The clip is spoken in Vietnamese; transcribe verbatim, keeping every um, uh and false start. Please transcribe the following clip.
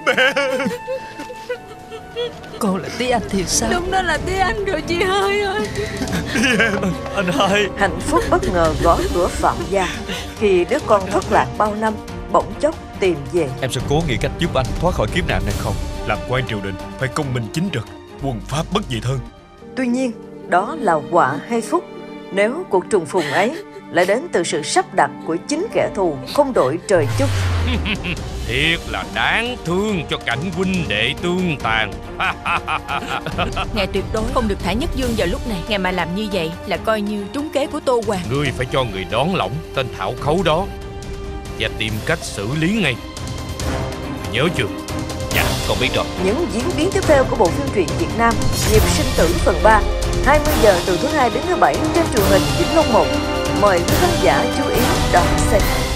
Mẹ. Con là tí anh thì sao? Đúng đó là tí anh rồi chị Hai ơi. Anh Hai. Hạnh phúc bất ngờ gõ cửa Phạm gia khi đứa con thất lạc bao năm bỗng chốc tìm về. Em sẽ cố nghĩ cách giúp anh thoát khỏi kiếp nạn này không? Làm quan triều đình phải công minh chính trực, quân pháp bất dị thân. Tuy nhiên, đó là họa hay phúc nếu cuộc trùng phùng ấy lại đến từ sự sắp đặt của chính kẻ thù không đội trời chung. Thiệt là đáng thương cho cảnh huynh đệ tương tàn. Ngài tuyệt đối không được thả Nhất Dương vào lúc này. Ngài mà làm như vậy là coi như trúng kế của Tô Hoàng. Ngươi phải cho người đón lỏng tên thảo khấu đó và tìm cách xử lý ngay. Nhớ chưa? Dạ, con biết rồi. Những diễn biến tiếp theo của bộ phim truyện Việt Nam Nhịp Sinh Tử phần ba, hai mươi giờ từ thứ hai đến thứ bảy trên truyền hình Vĩnh Long một. Mời quý khán giả chú ý đón xem.